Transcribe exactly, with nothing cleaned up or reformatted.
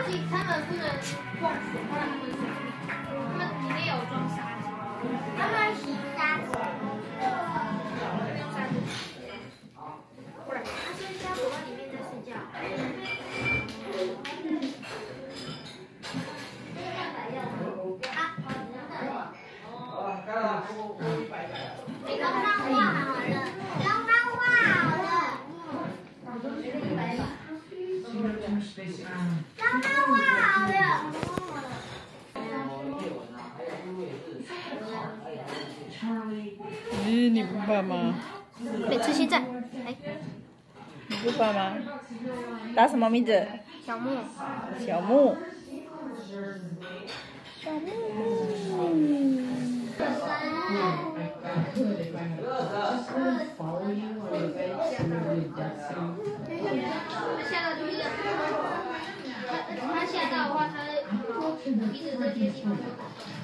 进，他们不能碰水，不然他们他们里面有装沙子，他们洗沙子，用沙子洗。不然，他现在躲在里面在睡觉。你刚刚画好了，刚刚画好了。刚刚画好了。 咦，你不怕吗？ 每次现在，哎， 你不怕吗？打什么名字？ 小木。 小木。小木木。 吓到就是这样，他他吓到的话，他鼻子这些地方就打。